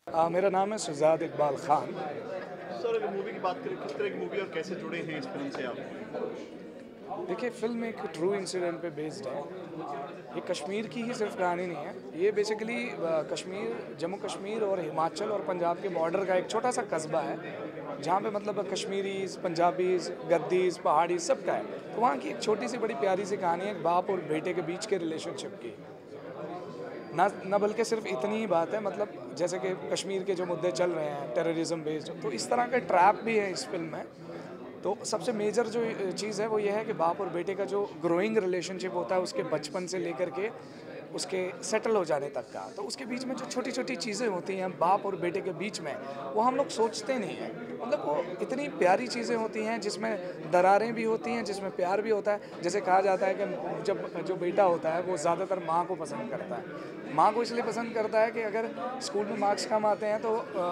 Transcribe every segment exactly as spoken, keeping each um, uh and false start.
आ, मेरा नाम है सुजाद इकबाल खान। सर अगर मूवी की बात करें, किस तरह की मूवी और कैसे जुड़े हैं इस फिल्म से आप? देखिए, फ़िल्म एक ट्रू इंसिडेंट पे बेस्ड है। ये कश्मीर की ही सिर्फ कहानी नहीं है। ये बेसिकली कश्मीर, जम्मू कश्मीर और हिमाचल और पंजाब के बॉर्डर का एक छोटा सा कस्बा है, जहाँ पे मतलब कश्मीरीज़, पंजाबीज़, गद्दीज़, पहाड़ी सबका है। तो वहाँ की एक छोटी सी बड़ी प्यारी सी कहानी है, बाप और बेटे के बीच के रिलेशनशिप की। ना ना बल्कि सिर्फ इतनी ही बात है, मतलब जैसे कि कश्मीर के जो मुद्दे चल रहे हैं टेररिज्म बेस्ड, तो इस तरह का ट्रैप भी है इस फिल्म में। तो सबसे मेजर जो चीज़ है वो ये है कि बाप और बेटे का जो ग्रोइंग रिलेशनशिप होता है, उसके बचपन से लेकर के उसके सेटल हो जाने तक का, तो उसके बीच में जो छोटी छोटी चीज़ें होती हैं बाप और बेटे के बीच में, वो हम लोग सोचते नहीं हैं। मतलब वो इतनी प्यारी चीज़ें होती हैं जिसमें दरारें भी होती हैं, जिसमें प्यार भी होता है। जैसे कहा जाता है कि जब जो बेटा होता है वो ज़्यादातर माँ को पसंद करता है। माँ को इसलिए पसंद करता है कि अगर स्कूल में मार्क्स कम आते हैं तो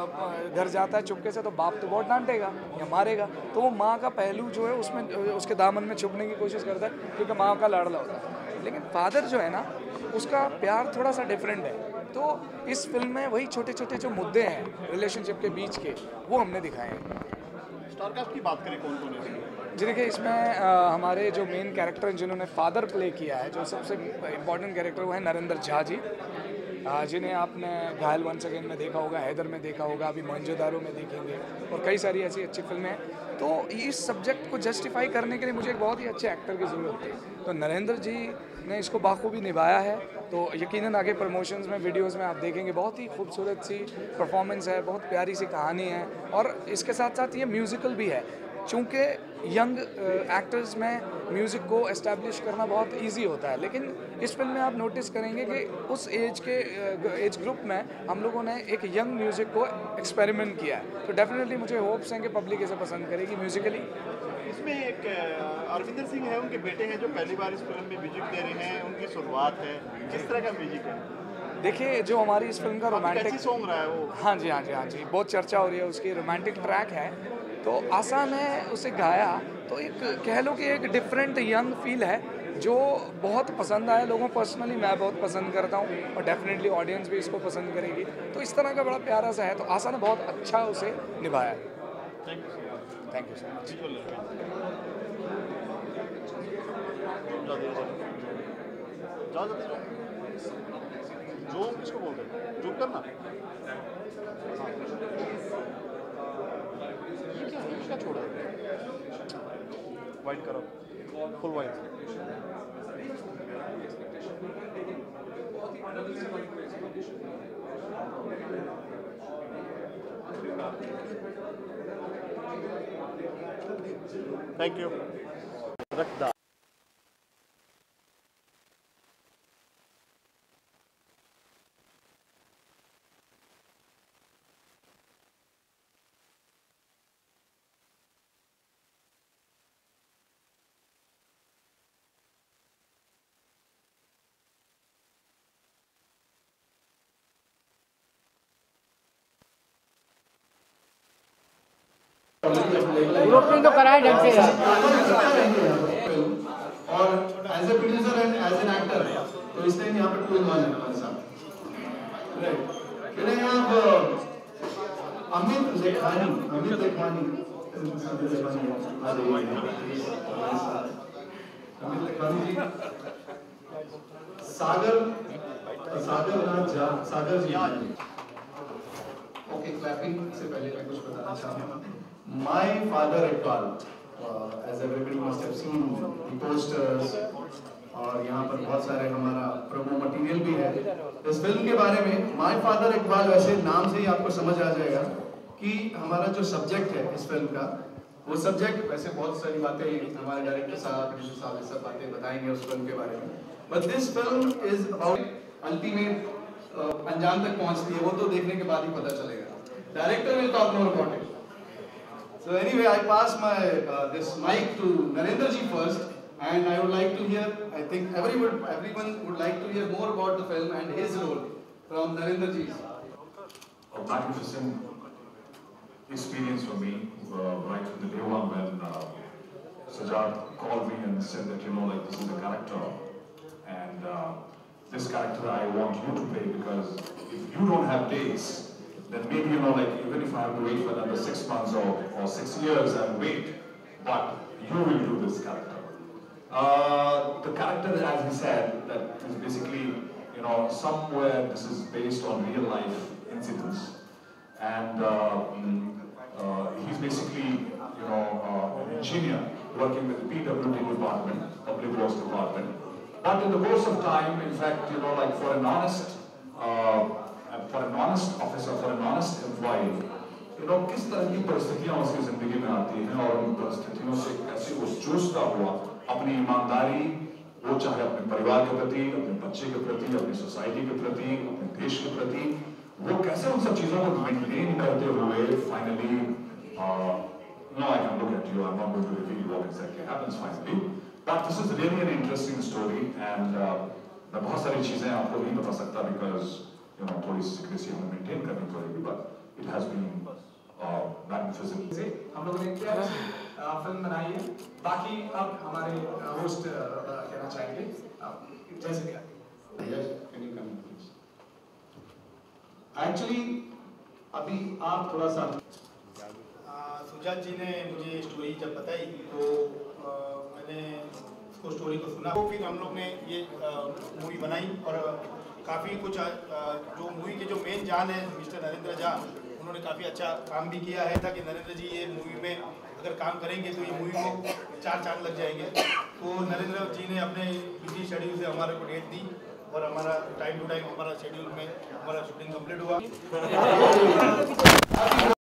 घर जाता है चुपके से, तो बाप तो बहुत डांटेगा या मारेगा, तो वो माँ का पहलू जो है उसमें उसके दामन में छुपने की कोशिश करता है, क्योंकि माँ का लाडला होता है। लेकिन फादर जो है ना, उसका प्यार थोड़ा सा डिफरेंट है। तो इस फिल्म में वही छोटे छोटे जो मुद्दे हैं रिलेशनशिप के बीच के, वो हमने दिखाए हैं। स्टार कास्ट की बात करें, कौन कौन है इसमें? जी देखिए, इसमें आ, हमारे जो मेन कैरेक्टर हैं जिन्होंने फादर प्ले किया है, जो सबसे इम्पोर्टेंट कैरेक्टर वो है नरेंद्र झा जी, आ, जिन्हें आपने घायल वन सेकेंड में देखा होगा, हैदर में देखा होगा, अभी मोहनजोदारो में देखेंगे, और कई सारी ऐसी अच्छी फिल्में हैं। तो इस सब्जेक्ट को जस्टिफाई करने के लिए मुझे एक बहुत ही अच्छे एक्टर की ज़रूरत थी, तो नरेंद्र जी ने इसको बाखूबी निभाया है। तो यकीनन आगे प्रमोशंस में, वीडियोस में आप देखेंगे, बहुत ही खूबसूरत सी परफॉर्मेंस है, बहुत प्यारी सी कहानी है, और इसके साथ साथ ये म्यूज़िकल भी है। चूँकि यंग एक्टर्स में म्यूज़िक को एस्टैब्लिश करना बहुत इजी होता है, लेकिन इस फिल्म में आप नोटिस करेंगे कि उस एज के एज ग्रुप में हम लोगों ने एक यंग म्यूज़िक को एक्सपेरिमेंट किया है। तो डेफिनेटली मुझे होप्स हैं कि पब्लिक इसे पसंद करेगी म्यूज़िकली। इसमें एक अ, अरविंदर सिंह है, उनके बेटे हैं जो पहली बार इस फिल्म में म्यूजिक दे रहे हैं, उनकी शुरुआत है। किस तरह का म्यूजिक है? देखिए, जो हमारी इस फिल्म का रोमांटिक कैसी सॉन्ग रहा है वो? हाँ जी, हाँ जी, हाँ जी, बहुत चर्चा हो रही है उसकी। रोमांटिक ट्रैक है, तो आसान है उसे गाया, तो एक कह लो कि एक डिफरेंट यंग फील है जो बहुत पसंद आया लोगों को। पर्सनली मैं बहुत पसंद करता हूँ, और डेफिनेटली ऑडियंस भी इसको पसंद करेगी। तो इस तरह का बड़ा प्यारा सा है, तो आसान है, बहुत अच्छा उसे निभाया। Thank you. Thank you so much. जाओ जल्दी जाओ। जूम किसको बोलते हैं? जूम करना। हाँ। ये क्या है? ये क्या छोड़ा है? वाइट करो, फुल वाइट। Thank you. रख दा। यूरोपियन तो कराए ढंग से यार। और as a producer and as an actor, तो इस टाइम यहाँ पर टू इन वन है हमारे साथ। फिर यहाँ अब अमित लेखानी, अमित लेखानी, अमित लेखानी जी, सागर, सागर राज झा, सागर जी। ओके, क्लैपिंग से पहले मैं कुछ बताना चाहूँगा। My father Iqbal, uh, as everybody must have seen the posters, और यहाँ पर बहुत सारे हमारा प्रोमो मटेरियल भी है इस फिल्म के बारे में। My father Iqbal, वैसे नाम से ही आपको समझ आ जाएगा कि हमारा जो सब्जेक्ट है इस फिल्म का, वो सब्जेक्ट, वैसे बहुत सारी बातें हमारे डायरेक्टर साहब, प्रोड्यूसर साहब ये सब बातें बताएंगे उस फिल्म के बारे में, but this film is about ultimate अंजाम तक पहुँचती है, वो तो देखने के बाद ही पता चलेगा। Director will talk more about it. So anyway, I pass my uh, this mic to Narendra ji first, and I would like to hear. I think everyone everyone would like to hear more about the film and his role from Narendra ji. A magnificent experience for me, uh, right from the day one when uh, Sajad called me and said that, you know, like, this is a character, and uh, this character I want you to play, because if you don't have dates, then maybe, you know, like, even if I have to wait for another six months or, or six years, I'll wait. But you will do this character. Uh, the character, as he said, that is basically, you know, somewhere this is based on real life incidents. And uh, uh, he's basically, you know, uh, an engineer working with the P W D department, Public Works department. But in the course of time, in fact, you know, like for an honest, uh, for an honest officer, for an honest employee, you know, किस तरह की परिस्थितियां उसकी जिंदगी में आती हैं और उन परिस्थितियों से कैसे वो जूझता हुआ अपनी ईमानदारी, वो चाहे अपने परिवार के प्रति, अपने बच्चे के प्रति, अपनी सोसाइटी के प्रति, अपने देश के प्रति, वो कैसे उन सब चीजों को मेंटेन करते हुए finally, no, I can look at you, I'm not going to reveal what exactly happens finally, but this is really an interesting story and uh, मैं बहुत सारी चीजें आपको नहीं बता सकता because you know थोड़ी secrecy हमें maintain करनी पड़ेगी, but it has been uh, magnificent. हम लोगों ने क्या फिल्म बनाई है, बाकी अब हमारे होस्ट कहना चाहेंगे, जैसे क्या? Yes, can you come please? Actually, अभी आप थोड़ा सा सुजात जी ने मुझे स्टोरी जब बताई तो आ, मैंने उसको स्टोरी को सुना, तो फिर हम लोग ने ये मूवी बनाई और काफ़ी कुछ आ, जो मूवी के जो मेन जान है मिस्टर नरेंद्र झा, उन्होंने काफ़ी अच्छा काम भी किया है ताकि नरेंद्र जी ये मूवी में अगर काम करेंगे तो ये मूवी को चार चांद लग जाएंगे। तो नरेंद्र जी ने अपने बिजी शेड्यूल से हमारे को डेट दी और हमारा टाइम टू टाइम हमारा शेड्यूल में हमारा शूटिंग कंप्लीट हुआ।